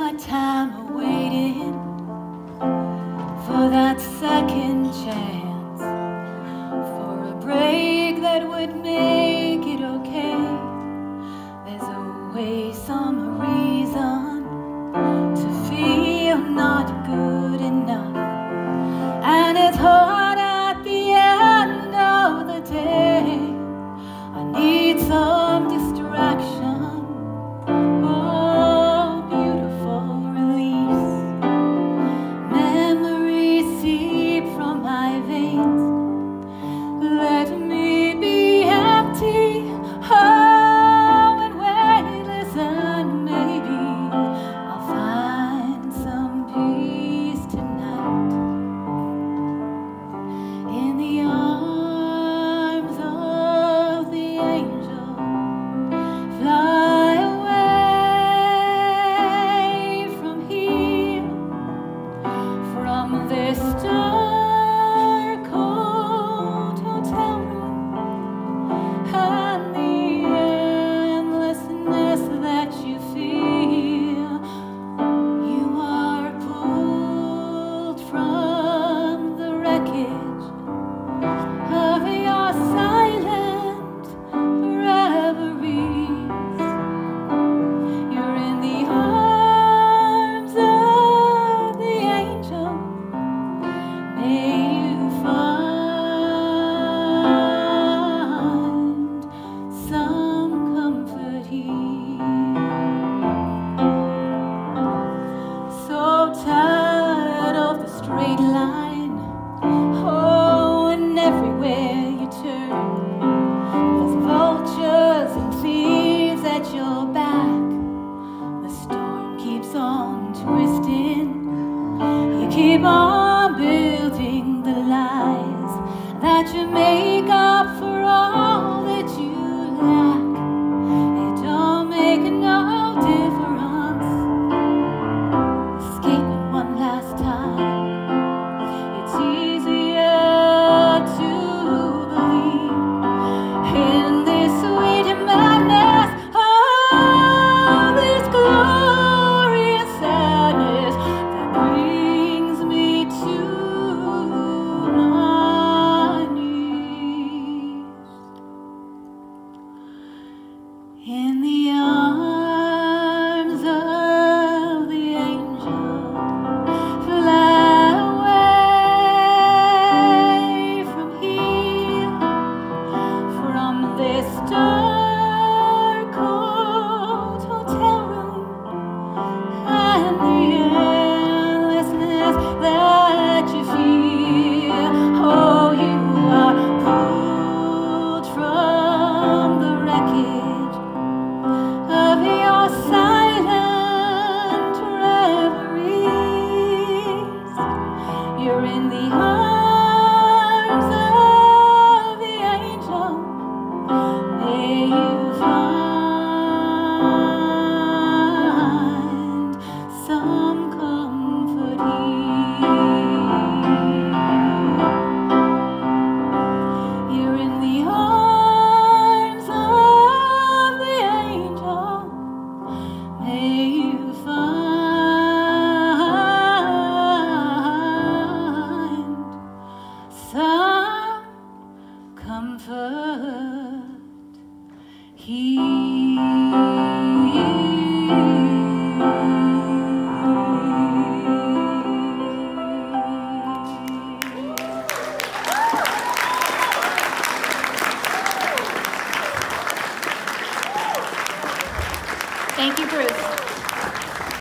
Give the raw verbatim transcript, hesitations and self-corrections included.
my time awaiting for that second chance, for a break that would make it okay. There's always some reason to feel not good enough, and it's hard at the end of the day. I need some distraction. Keep on building the lies that you make up for all that you lack. It don't make no difference escaping one last time. It's easier to believe in this sweet madness, oh, this glorious sadness that brings me to my knees. In the arms of the angel, fly away from here, from this dark cold hotel room, and the endlessness that you feel. Oh, you are pulled from the wreckage of your silent reveries. You're in the arms of the angel. May you find some comfort here. You're in the arms of the angel. May you find some comfort Thank you, Bruce.